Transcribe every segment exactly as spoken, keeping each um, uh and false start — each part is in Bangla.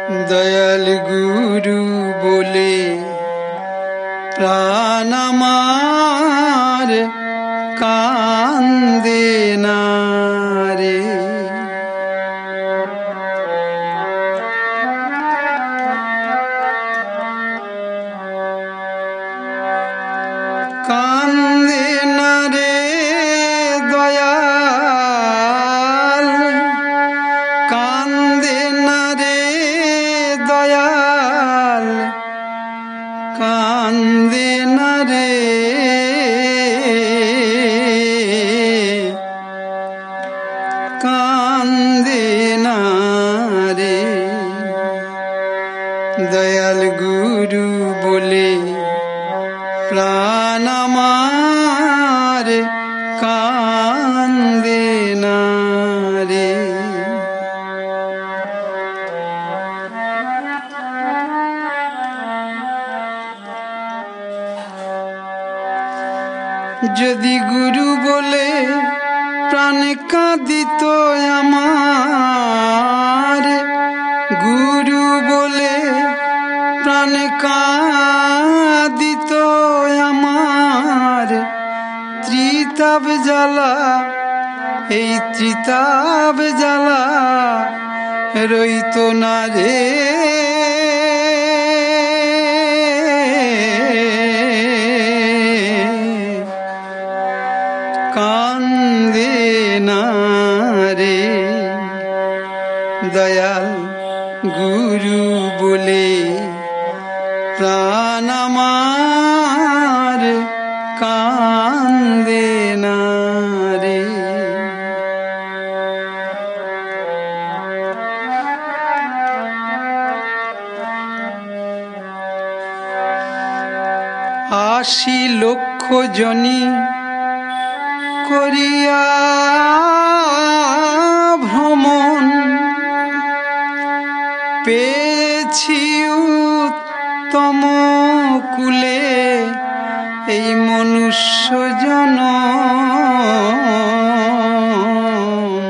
দয়াল গুরু বলে প্রাণ আমার কান্দে না রে। কান্দে না রে দয়াল, কান্দে না রে দয়াল, কান্দে না রে, কান্দে না রে। দয়াল গুরু বলে প্রাণ আমার কান্দে না রে। যদি গুরু বলে প্রাণে কাঁদিত আমার, গুরু বলে প্রাণে কাঁদিত আমার, ত্রিতাপ জ্বালা এই ত্রিতাপ জ্বালা রইত না রে। কান্দে না রে দয়াল গুরু বলে প্রাণ আমার কান্দে না রে। আশি লক্ষ জনি করিয়া ভ্রমণ, পেয়েছি উত্তম কুলে এই মনুষ্য জনম,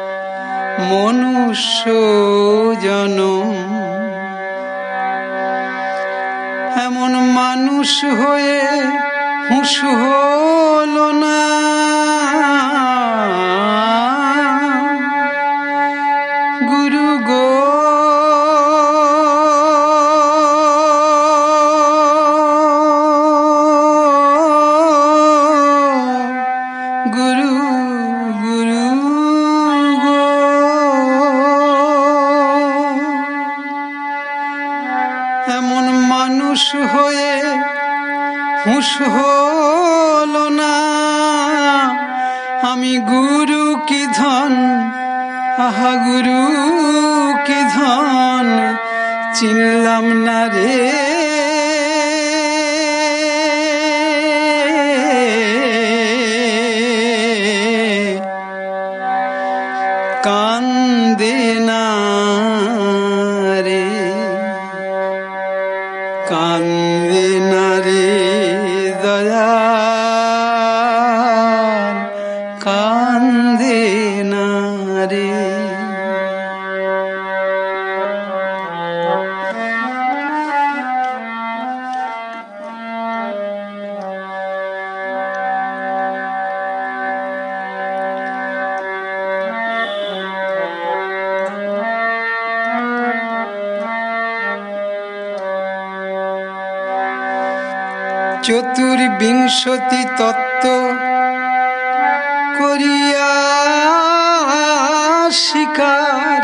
মনুষ্য জনম। এমন মানুষ হয়ে হুঁশ হলো না, গুরু গো গুরু গুরু গো। এমন মানুষ হয়ে হুঁশ হলো না, আমি গুরু কি ধন, আহা গুরু কি ধন চিনলাম না রে। কান্দে না রে, কান্দে না রে দয়াল, কান্দে না রে। চতুর্বিংশতি তত্ত্ব করিয়া স্বীকার,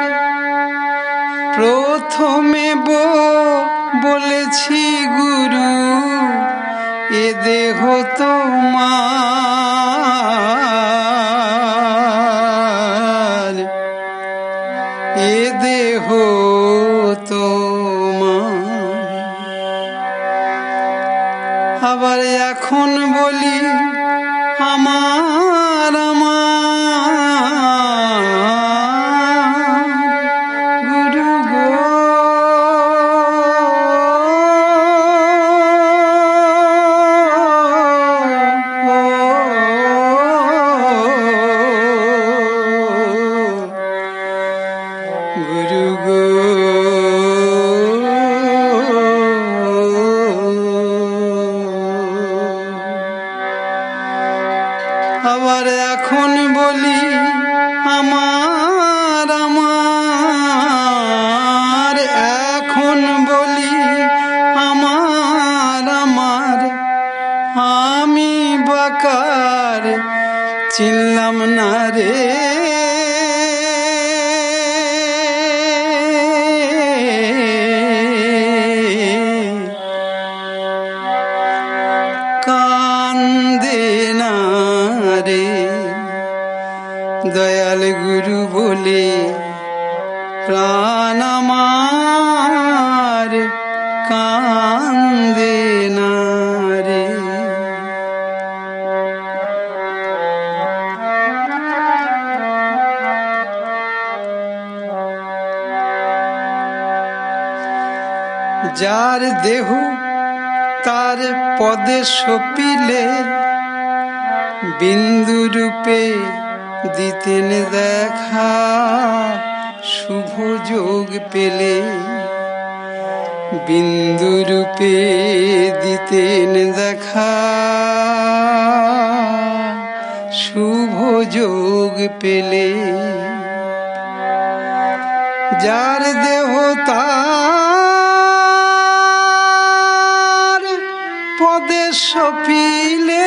প্রথমে বো বলেছি গুরু এ দেহ তোমার, এ দেহ তোমার। আবার এখন বলি আমার আমার, গুরু গো গুরু গো আমার আমার, এখন বলি আমার আমার, আমি বাকার চিনলাম না রে। কান্দে না রে দয়াল গুরু বলে প্রাণ আমার, কান্দে না রে। যার দেহ তার পদে সপিলে, বিন্দু রূপে দিতেন দেখা শুভ যোগ পেলে, বিন্দু রূপে দিতেন দেখা শুভ যোগ পেলে। যার দেহ তার পদে সপিলে,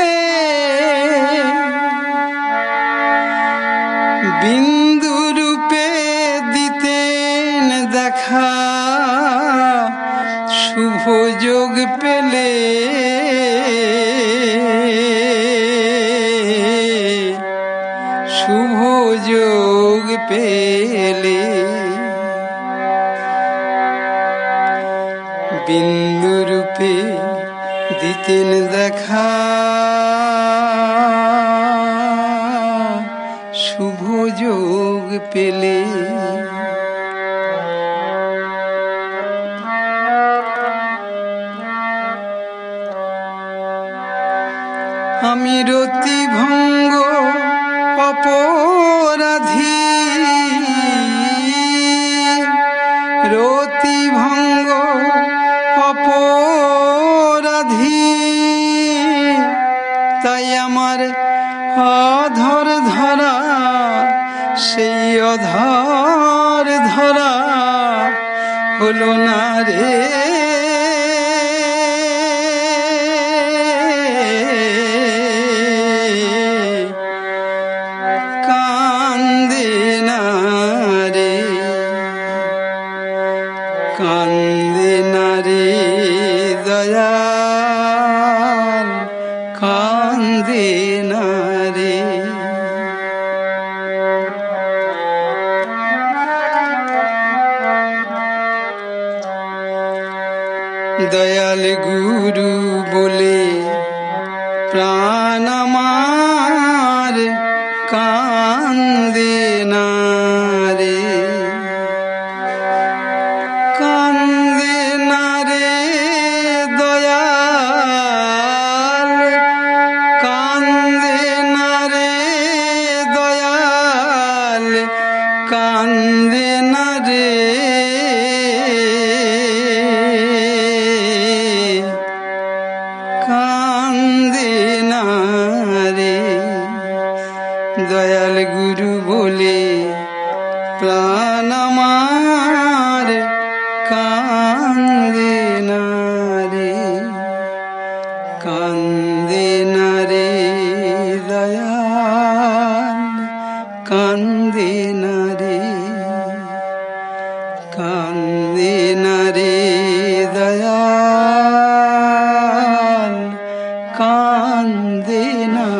বিন্দু রূপে দিতেন দেখা শুভ যোগ পেলে, শুভ যোগ পেলে। বিন্দু রূপে দিতেন দেখা শুভ যোগ পেলে। আমি রতি ভঙ্গ অপরাধী, রতি ভঙ্গ অপরাধী, তাই আমার অধর ধরা, সেই অধর ধরা হলো না রে। কান্দে না রে, কান্দে না রে দয়াল, কান্দে না রে। দয়াল গুরু বলে প্রাণ আমার, কান্দে না রে, কান্দে না রে দয়াল, কান্দে না রে দয়াল, কান্দে না রে। কান্দে না রে দয়াল গুরু বলে প্রাণ আমার, কান্দে না রে, কান্দে না রে দয়াল, কান্দে না রে, কান্দে না রে দয়াল, কান্দে না।